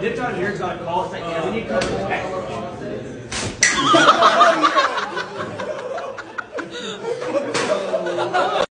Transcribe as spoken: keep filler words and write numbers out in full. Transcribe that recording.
Dipped on here got a call saying, yeah, we need to cover the